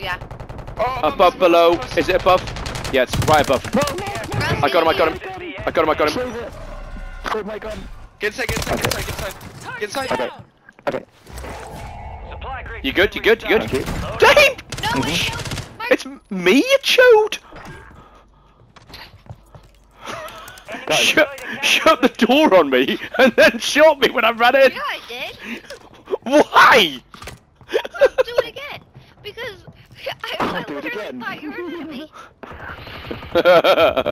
Yeah. Oh, Above, below. Is it above? Yeah, it's right above. I got him, I got him. I got him, I got him. Oh my god. Get inside, get inside, get inside, get inside. Get inside. Okay. You good, you good, you good? Thank you. Dave! No, wait, no. It's me, you chode! Shut the door on me and then shot me when I ran in! Yeah, I did. Why? Let's do it again. Because I do it literally again. thought you were an enemy.